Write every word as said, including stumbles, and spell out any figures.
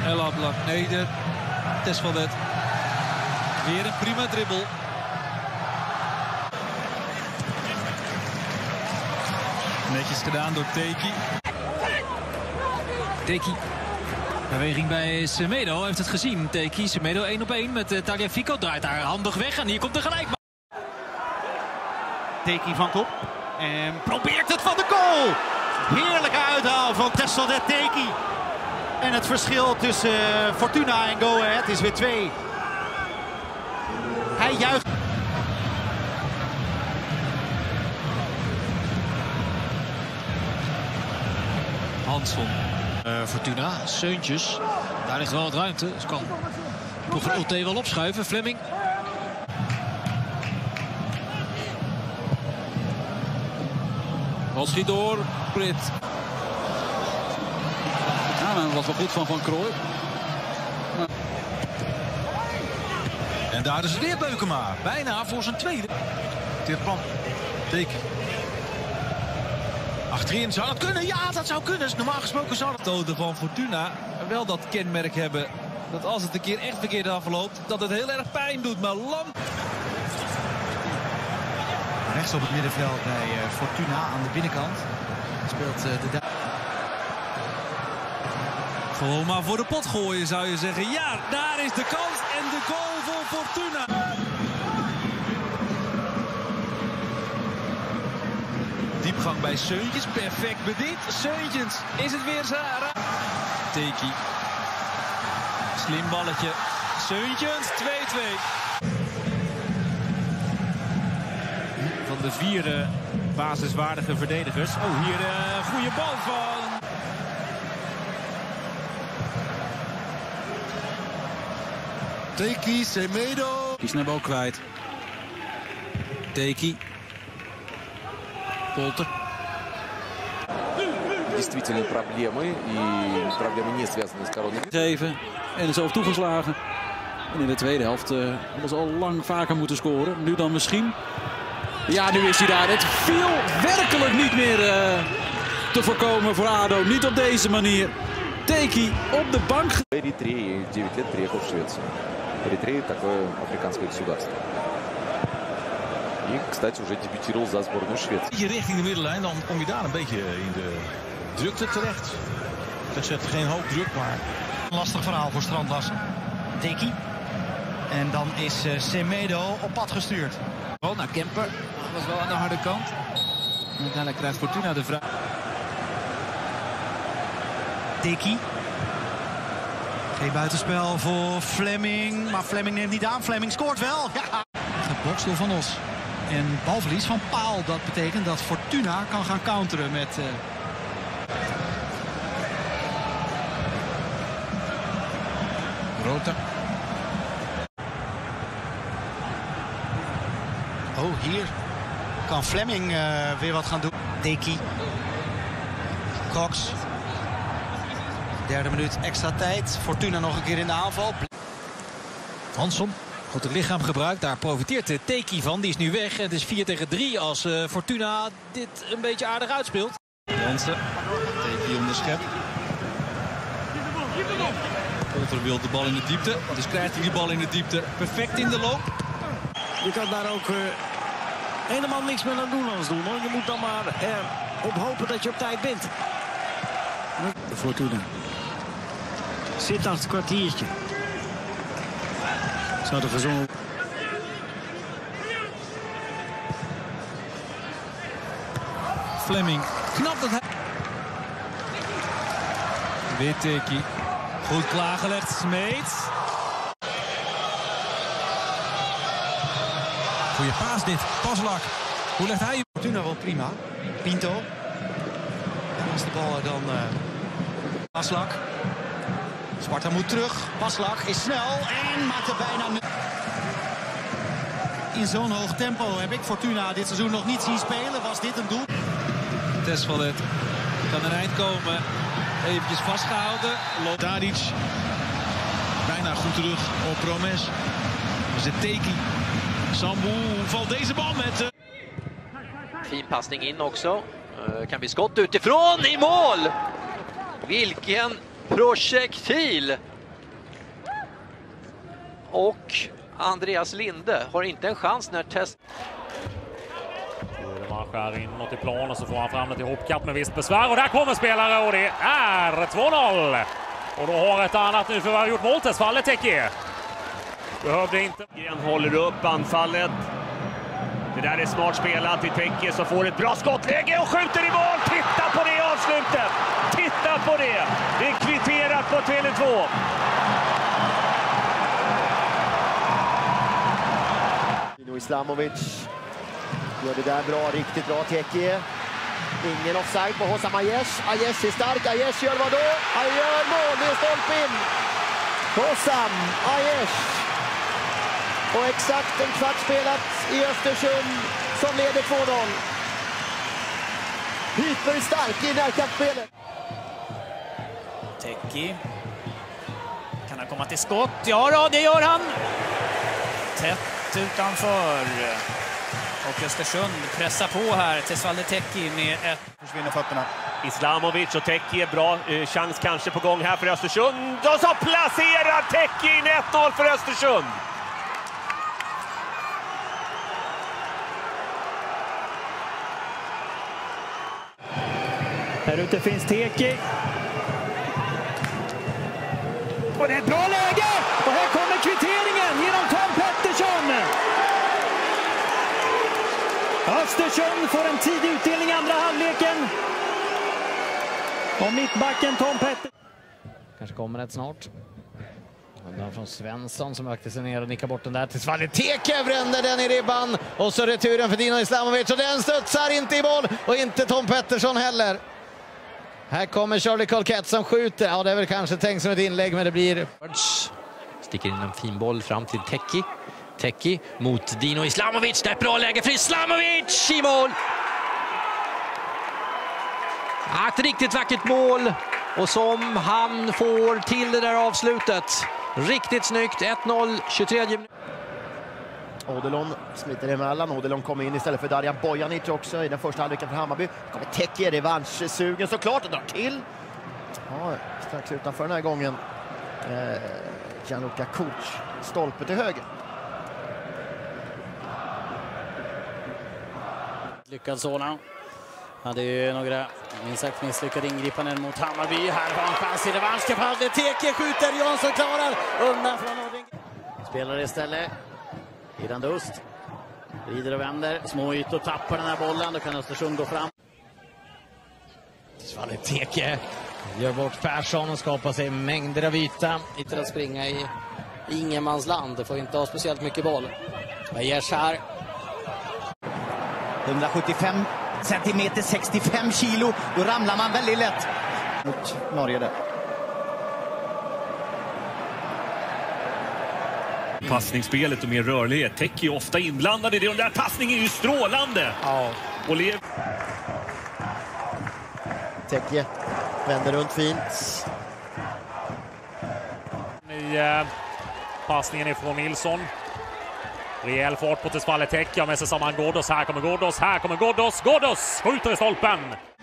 El Ablak, Neder, Tesfalet. Weer een prima dribbel. Netjes gedaan door Teki. Teki. Beweging bij Semedo, heeft het gezien. Teki, Semedo één op één met uh, Tagliafico. Draait daar handig weg en hier komt er gelijk. Teki van kop. En probeert het van de goal. Heerlijke uithaal van Tesfalet Teki. En het verschil tussen uh, Fortuna en Go Ahead is weer twee. Hij juicht. Hansson. Uh, Fortuna, Seuntjes. Daar ligt wel wat ruimte. Dus kan toch een Ulte wel opschuiven. Fleming. Bal schiet door. Brit. Ja, dat was wel goed van Van Krooij. En daar is weer Beukema. Bijna voor zijn tweede. Dit plan. Teki. Achterin zou dat kunnen. Ja, dat zou kunnen. Normaal gesproken zou het toten van Fortuna wel dat kenmerk hebben. Dat als het een keer echt verkeerd afloopt, dat het heel erg pijn doet. Maar lang. Rechts op het middenveld bij uh, Fortuna aan de binnenkant. Speelt uh, de... Gewoon maar voor de pot gooien, zou je zeggen. Ja, daar is de kans en de goal voor Fortuna. Diepgang bij Seuntjes, perfect bediend. Seuntjes, is het weer Zara. Teki. Slim balletje. Seuntjes, twee twee. Van de vier uh, basiswaardige verdedigers. Oh, hier een uh, goede bal van... Teki, Semedo. Die is net ook kwijt. Teki. Polter. Действительно проблемы, и проблемы не связаны с короной. Geven en is over toegeslagen. En in de tweede helft uh, hadden ze al lang vaker moeten scoren. Nu dan misschien. Ja, nu is hij daar. Het viel werkelijk niet meer uh, te voorkomen voor ADO. Niet op deze manier. Teki op de bank. Эритрея в девять лет приехал в Швецию. Эритрея такое африканское государство. И, кстати, уже дебютировал за сборную Швеции. Je richting de middenlijn, dan kom je daar een beetje in de drukte terecht. Dat zet geen hoop druk, maar... Lastig verhaal voor Strandlassen. Teki. En dan is uh, Semedo op pad gestuurd. Bal naar Kemper. Dat was wel aan de harde kant. En uiteindelijk krijgt Fortuna de vraag. Teki. Geen buitenspel voor Fleming. Maar Fleming neemt niet aan. Fleming scoort wel. Ja. Geboxt door Van Os. En balverlies van Paal. Dat betekent dat Fortuna kan gaan counteren met... Uh... Rota. Oh, hier kan Fleming uh, weer wat gaan doen. Teki. Cox. Derde minuut extra tijd. Fortuna nog een keer in de aanval. Hansson. Goed het lichaam gebruikt. Daar profiteert de Teki van. Die is nu weg. Het is vier tegen drie als uh, Fortuna dit een beetje aardig uitspeelt. Jansen. Teki onderschept. Polter wil de bal in de diepte. Dus krijgt hij die bal in de diepte. Perfect in de loop. Je kan daar ook uh, helemaal niks meer aan doen als doen. Hoor. Je moet dan maar uh, op hopen dat je op tijd bent. De Fortuna. Zit achter het kwartiertje. Zou er gezongen. Fleming. Knap dat hij... Weer Teki. Goed klaargelegd. Smeets. Goeie paas dit. Paslak. Hoe legt hij je? Fortuna wel prima. Pinto. En is de bal er dan... Uh... Paslak. Sparta moet terug. Paslak is snel en maakt er bijna... In zo'n hoog tempo heb ik Fortuna dit seizoen nog niet zien spelen. Was dit een doel? Tesfalet kan een eind komen. Eventjes vastgehouden. Tadic. Bijna goed terug op Promes. Dan zit Teki. Sambu valt deze bal met... Uh... Fin passning in också. Uh, kan bli skott utifrån i mål. Vilken projektil! och Andreas Linde har inte en chans när test. Man skär inåt i plan och så får han fram det till hoppkapp med visst besvär. Och där kommer spelare och det är två noll. Och då har ett annat nu för att ha gjort mål till Svalleteki. Behövde inte. Gren håller upp anfallet. Det där är smart spelat i Teki som får ett bra skottläge och skjuter i mål. Titta på det avslutet! Titta på det! Det är kvitterat på Tele två. Dino Islamovic gör det där bra, riktigt bra. Teki. Ingen offside på Hossam Aiesh. Aiesh är stark. Aiesh gör vad då? Han gör mål. Det är stolp in. Hossam Aiesh. Och exakt en kvart spelat i Östersund som leder två noll. Hyperstark i närkampsspelet. Teki. Kan han komma till skott? Ja då, det gör han. Tätt utanför. Och Östersund pressar på här till Svalleteki med ett... Försvinner fötterna. Islamovic och Teki är bra. Eh, chans kanske på gång här för Östersund. Och så placerar Teki in ett noll för Östersund. Här ute finns Teki. Och det är ett bra läge! Och här kommer kvitteringen genom Tom Pettersson. Östersund får en tidig utdelning i andra halvleken. Och mittbacken Tom Pettersson. Kanske kommer ett snart. Undan från Svensson som ökte sig ner och nickar bort den där till Svalleteki. Brände den i ribban. Och så returen för Dino Islamovic. Och den studsar inte i boll. Och inte Tom Pettersson heller. Här kommer Charlie Colquette som skjuter. Ja, det är väl kanske tänkt som ett inlägg, men det blir... Sticker in en fin boll fram till Teki. Teki mot Dino Islamovic. Det är ett bra läge för Islamovic i mål. Ett riktigt vackert mål. Och som han får till det där avslutet. Riktigt snyggt. ett noll, tjugotredje minut. Odelon smiter emellan. Odelon kommer in istället för Darjan Bojanic också i den första halvleken för Hammarby. Kommer Teki, revanschsugen såklart och drar till. Ja, strax utanför den här gången. Eh, Gianluca Kuc, stolpe till höger. Lyckad sådan. Hade ju några minst sagt misslyckade ingripanden mot Hammarby. Här har en chans i revansch. Teki skjuter, Jansson klarar undan från Nordring. Spelar istället. Iran Dust. Rider och vänder. Små ytor tappar den här bollen. Då kan Östersund gå fram. Svalleteki gör bort Persson och skapar sig mängder av yta. Inte att springa i ingenmansland. Det får inte ha speciellt mycket boll. Aiesh här. hundrasjuttiofem centimeter, sextiofem kilo. Då ramlar man väldigt lätt mot Norge där. Passningsspelet och mer rörlighet. Teki är ofta inblandad i det. Och den där passningen är ju strålande. Ja. Och lev... Teki vänder runt fint. I eh, passningen ifrån Nilsson. Rejäl fart på till Svalleteki. Med sig samman Ghoddos. Här kommer Ghoddos. Här kommer Ghoddos. Ghoddos skjuter i stolpen.